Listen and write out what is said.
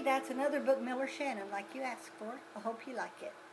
that's another book, Miller Shannon, like you asked for. I hope you like it.